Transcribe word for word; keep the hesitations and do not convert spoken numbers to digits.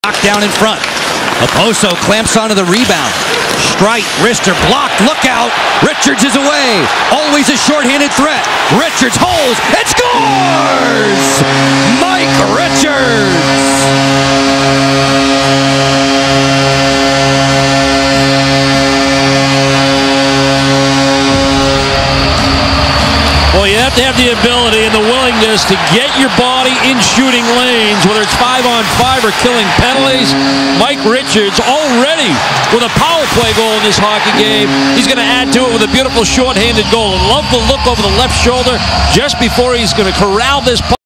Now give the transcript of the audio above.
Knocked down in front. Oposo clamps onto the rebound. Strite, wrister, blocked, look out. Richards is away. Always a short-handed threat. Richards holds and scores! Mike Richards! Well, you have to have the ability and the willingness to get your body in shooting lanes, whether it's five on five or killing penalties. Mike Richards already with a power play goal in this hockey game. He's going to add to it with a beautiful short-handed goal. Love the look over the left shoulder just before he's going to corral this puck.